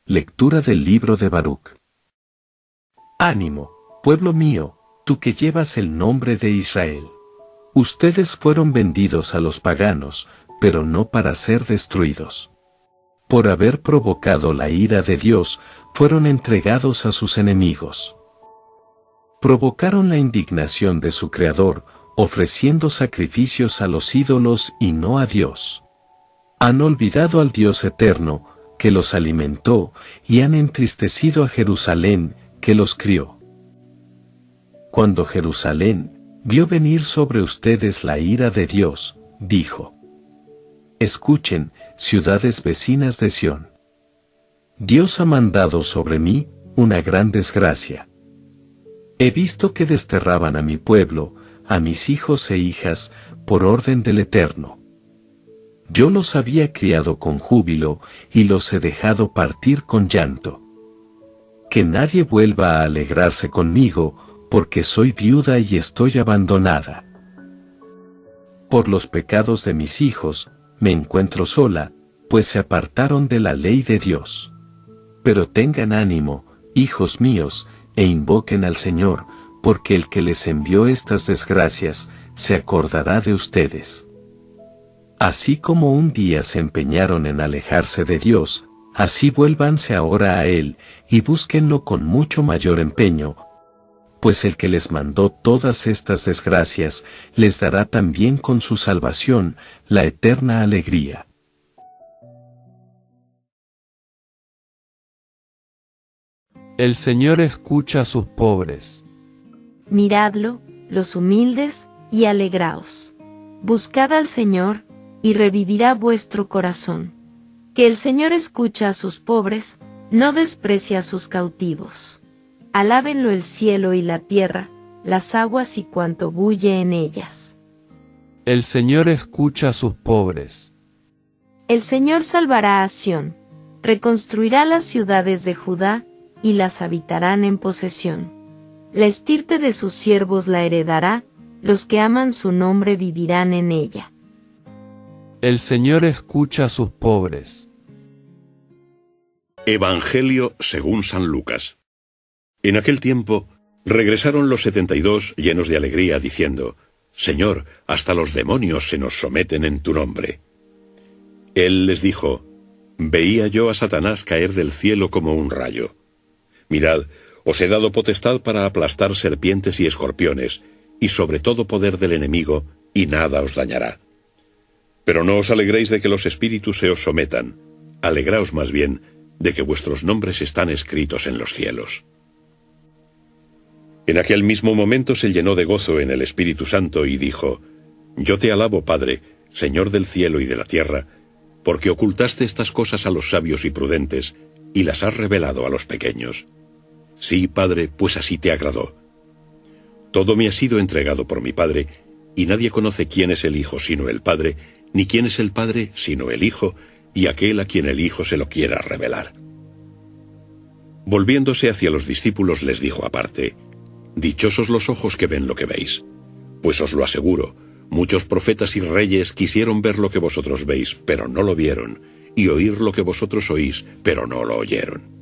Lectura del libro de Baruc. Ánimo, pueblo mío, tú que llevas el nombre de Israel. Ustedes fueron vendidos a los paganos, pero no para ser destruidos. Por haber provocado la ira de Dios, fueron entregados a sus enemigos. Provocaron la indignación de su Creador, ofreciendo sacrificios a los ídolos y no a Dios. Han olvidado al Dios eterno, que los alimentó, y han entristecido a Jerusalén, que los crió. Cuando Jerusalén vio venir sobre ustedes la ira de Dios, dijo: Escuchen, ciudades vecinas de Sión. Dios ha mandado sobre mí una gran desgracia. He visto que desterraban a mi pueblo, a mis hijos e hijas, por orden del Eterno. Yo los había criado con júbilo, y los he dejado partir con llanto. Que nadie vuelva a alegrarse conmigo, porque soy viuda y estoy abandonada. Por los pecados de mis hijos, me encuentro sola, pues se apartaron de la ley de Dios. Pero tengan ánimo, hijos míos, e invoquen al Señor, porque el que les envió estas desgracias, se acordará de ustedes. Así como un día se empeñaron en alejarse de Dios, así vuélvanse ahora a Él, y búsquenlo con mucho mayor empeño, pues el que les mandó todas estas desgracias, les dará también con su salvación, la eterna alegría. El Señor escucha a sus pobres. Miradlo, los humildes, y alegraos. Buscad al Señor, y revivirá vuestro corazón. Que el Señor escucha a sus pobres, no desprecia a sus cautivos. Alábenlo el cielo y la tierra, las aguas y cuanto bulle en ellas. El Señor escucha a sus pobres. El Señor salvará a Sión, reconstruirá las ciudades de Judá, y las habitarán en posesión. La estirpe de sus siervos la heredará, los que aman su nombre vivirán en ella. El Señor escucha a sus pobres. Evangelio según San Lucas. En aquel tiempo, regresaron los 72 llenos de alegría, diciendo: Señor, hasta los demonios se nos someten en tu nombre. Él les dijo: Veía yo a Satanás caer del cielo como un rayo. Mirad, os he dado potestad para aplastar serpientes y escorpiones, y sobre todo poder del enemigo, y nada os dañará. Pero no os alegréis de que los espíritus se os sometan, alegraos más bien de que vuestros nombres están escritos en los cielos. En aquel mismo momento se llenó de gozo en el Espíritu Santo y dijo: Yo te alabo, Padre, Señor del cielo y de la tierra, porque ocultaste estas cosas a los sabios y prudentes, y las has revelado a los pequeños. Sí, Padre, pues así te agradó. Todo me ha sido entregado por mi Padre, y nadie conoce quién es el Hijo sino el Padre, ni quién es el Padre sino el Hijo, y aquel a quien el Hijo se lo quiera revelar. Volviéndose hacia los discípulos les dijo aparte: Dichosos los ojos que ven lo que veis. Pues os lo aseguro, muchos profetas y reyes quisieron ver lo que vosotros veis, pero no lo vieron, y oír lo que vosotros oís, pero no lo oyeron.